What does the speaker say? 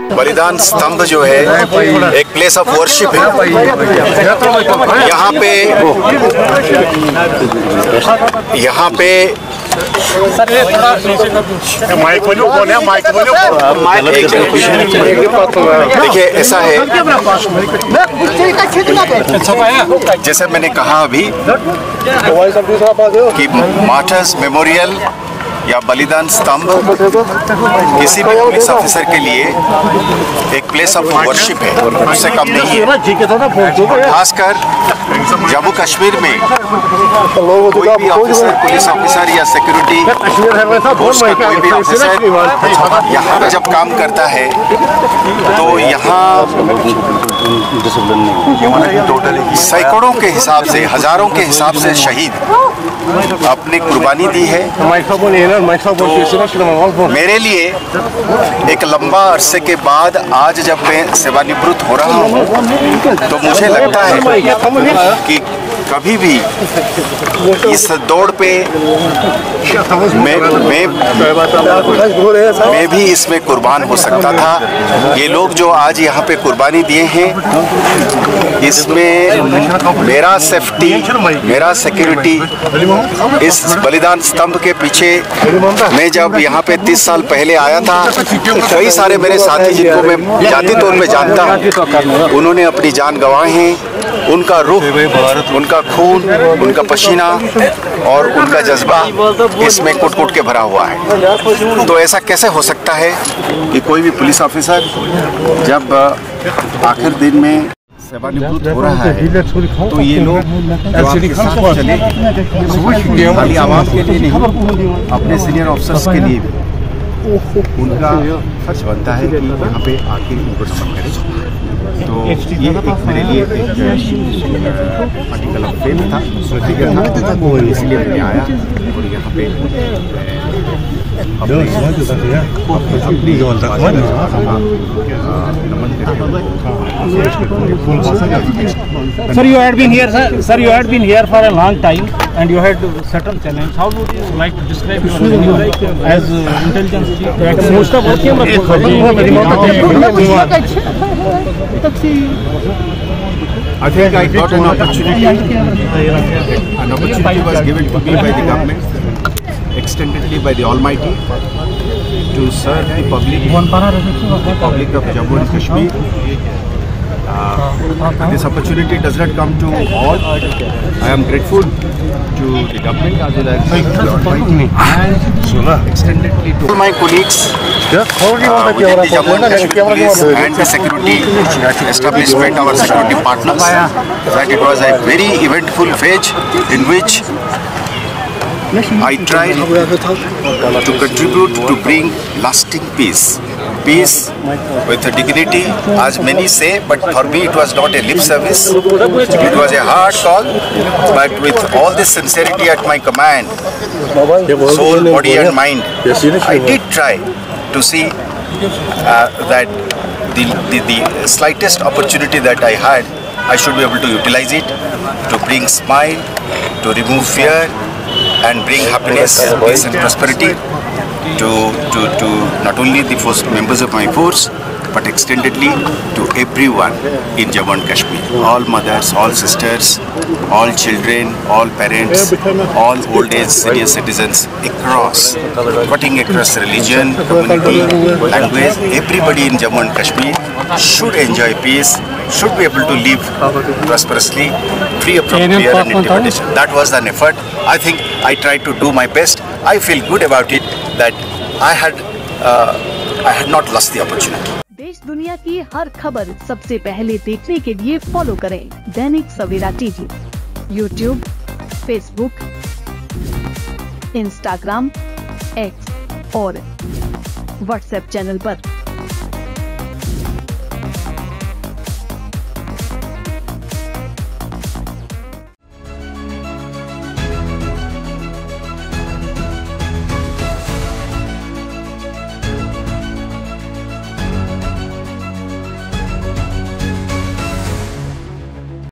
बलिदान स्तंभ जो है एक प्लेस ऑफ वर्शिप है। यहाँ पे देखिए ऐसा है, जैसे मैंने कहा अभी कि मार्टर्स मेमोरियल या बलिदान स्तंभ किसी भी पुलिस ऑफिसर के लिए एक प्लेस ऑफ वर्शिप है, उससे कम नहीं है। खासकर जम्मू कश्मीर में कोई भी ऑफिसर, पुलिस ऑफिसर या सिक्योरिटी फोर्स का कोई भी ऑफिसर यहाँ पे जब काम करता है तो यहाँ सैकड़ों के हिसाब से, हजारों के हिसाब से शहीद अपनी कुर्बानी दी है। तो मेरे लिए एक लंबा अरसे के बाद आज जब मैं सेवानिवृत्त हो रहा हूँ तो मुझे लगता है कि कभी भी इस दौड़ पे मैं भी इसमें कुर्बान हो सकता था। ये लोग जो आज यहाँ पे कुर्बानी दिए हैं, इसमें मेरा सेफ्टी, मेरा सिक्योरिटी, इस बलिदान स्तंभ के पीछे मैं जब यहाँ पे 30 साल पहले आया था, कई सारे मेरे साथी जिनको मैं जाति तौर पे जानता हूँ, उन्होंने अपनी जान गंवाई है। उनका रूह, उनका खून, उनका पसीना और उनका जज्बा इसमें कुट-कुट के भरा हुआ है। तो ऐसा कैसे हो सकता है कि कोई भी पुलिस ऑफिसर जब आखिर दिन में सेवानिवृत्त हो रहा है तो ये लोग जो आपके साथ चले, खाली आवाम के लिए नहीं, अपने सीनियर ऑफिसर्स के लिए भी उनका फर्ज बनता है कि यहाँ पे आके उनको समर्पण करें। तो ये एक मेरे लिए एक आर्टिकल ऑफ फेम था, इसलिए मैं आया और यहाँ पे Sir, you had been here, sir. You had been here for a long time, and you had certain challenge. How would you like to describe your tenure as intelligence chief? Most of what I think I got an opportunity. An opportunity was given to me by the government, extendedly by the Almighty, to serve the public of Jammu and Kashmir. This opportunity does not come to all. I am grateful to the government as well as the Almighty and extendedly to all my colleagues within the Jammu and Kashmir Police and the security establishment, our security partners, that it was a very eventful phase in which I tried to contribute to bring lasting peace. Peace with dignity, as many say, but for me it was not a lip service. It was a hard call, but with all this sincerity at my command, soul, body and mind, I did try to see that the slightest opportunity that I had, I should be able to utilize it to bring smile, to remove fear, and bring happiness, peace and prosperity to not only the members of my force, but extendedly to everyone in Jammu and Kashmir. All mothers, all sisters, all children, all parents, all old age senior citizens across, cutting across religion, community, language, everybody in Jammu and Kashmir should enjoy peace, should be able to live prosperously, free from fear and intimidation. That was an effort. I think I tried to do my best. I feel good about it that I had not lost the opportunity. देश दुनिया की हर खबर सबसे पहले देखने के लिए follow करें Dainik Savera TV, YouTube, Facebook, Instagram, X और व्हाट्सएप चैनल पर।